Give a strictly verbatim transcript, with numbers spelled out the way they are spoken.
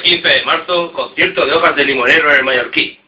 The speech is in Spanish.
quince de marzo, concierto de Hojas de Limonero en el Mallorquín.